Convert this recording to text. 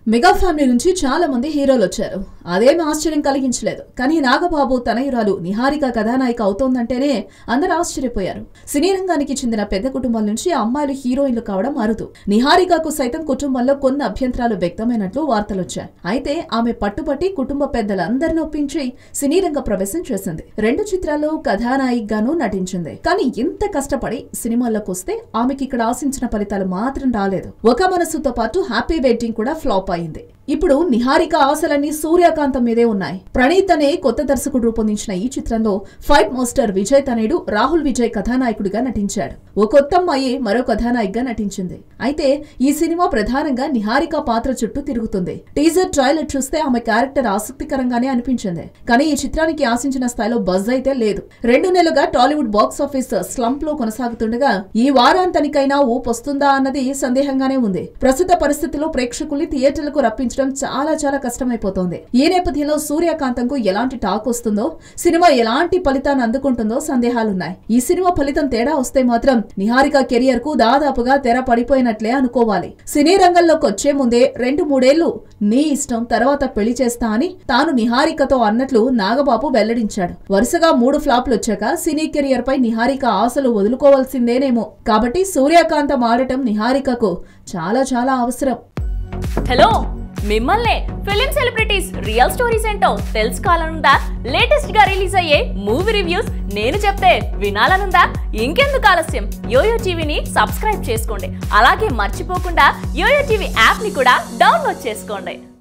Mega family నుంచి చాలా మంది హీరోలు వచ్చారు. అదేమి ఆశ్చర్యం కలిగించలేదు. కానీ నాగబాబు తనయురాలు నిహారిక కథానాయిక అవుతోందంటేనే అందరూ ఆశ్చర్యపోయారు. సినీ రంగానికి చెందిన పెద్ద కుటుంబాల నుంచి అమ్మాయిలు హీరోయిన్లు కావడం అరుదు. నిహారికకు సైతం కుటుంబంలో కొన్ని అభ్యంతరాలు వ్యక్తమైనట్లు వార్తలొచ్చాయి. అయితే ఆమె పట్టుబట్టి కుటుంబ పెద్దలందరినీ ఒప్పించి సినీ రంగ ప్రవేశం చేసింది. 2 చిత్రాల్లో కథానాయికగాను నటించింది. కానీ ఇంత కష్టపడి సినిమాల్లోకి వస్తే ఆమెకి ఇక్కడ ఆశించిన ఫలితాలు మాత్రం రాలేదు. ఒక మనసుతో పాటు హ్యాపీ వెడ్డింగ్ కూడా ఫ్లాప్ అయింది. ఇప్పుడు నిహారిక ఆశలన్నీ సూర్యకాంతం మీదే ఉన్నాయి. ప్రణీత్ అనే కొత్త దర్శకుడు రూపొందించిన ఈ చిత్రంలో ఫైట్ మాస్టర్ విజయ్ తనయుడు రాహుల్ విజయ్ కథానాయకుడిగా నటించాడు. ఓ కొత్త అమ్మాయి మరో కథానాయికగా నటించింది. అయితే ఈ సినిమా ప్రధానంగా నిహారిక పాత్ర చుట్టూ తిరుగుతుంది. టీజర్ ట్రైలర్ చూస్తే ఆమె క్యారెక్టర్ ఆసక్తికరంగానే అనిపించింది. కానీ ఈ చిత్రానికి ఆశించిన స్థాయిలో బజ్ అయితే లేదు. 2 నెలలుగా టాలీవుడ్ బాక్స్ ఆఫీస్ స్లంప్ లో కొనసాగుతుండగా ఈ వారాంతానికైనా ఊపొస్తుందా అన్నది సందేహంగానే ఉంది. ప్రస్తుత పరిస్థితుల్లో ప్రేక్షకుల్ని థియేటర్లకు రప్పించడం చాలా కష్టమైపోతోంది. ఈ నేపథ్యంలో సూర్యకాంతంకు ఎలాంటి టాక్ వస్తుందో, సినిమా ఎలాంటి ఫలితాన్ని అందుకుంటుందో సందేహాలున్నాయి. ఈ సినిమా ఫలితం తేడా వస్తే మాత్రం నిహారిక కెరియర్ కు దాదాపుగా తెర పడిపోయినట్లే అనుకోవాలి. సినీ రంగంలోకి వచ్చే ముందే 2-3 ఏళ్లు నీ ఇష్టం, తర్వాత పెళ్లి చేస్తా అని తాను నిహారికతో అన్నట్లు నాగబాబు వెల్లడించాడు. వరుసగా 3 ఫ్లాప్లు వచ్చాక సినీ కెరియర్ పై నిహారిక ఆశలు వదులుకోవాల్సిందేనేమో. కాబట్టి సూర్యకాంతం ఆడటం నిహారికకు చాలా అవసరం. హలో, మిమ్మల్ని ఫిలిం సెలబ్రిటీస్ రియల్ స్టోరీస్ ఏంటో తెలుసుకోవాలనుందా? లేటెస్ట్ గా రిలీజ్ అయ్యే మూవీ రివ్యూస్ నేను చెప్తే వినాలనుందా? ఇంకెందుకు ఆలస్యం, యోయో టీవీని సబ్స్క్రైబ్ చేసుకోండి. అలాగే మర్చిపోకుండా యోయో టీవీ యాప్ ని కూడా డౌన్లోడ్ చేసుకోండి.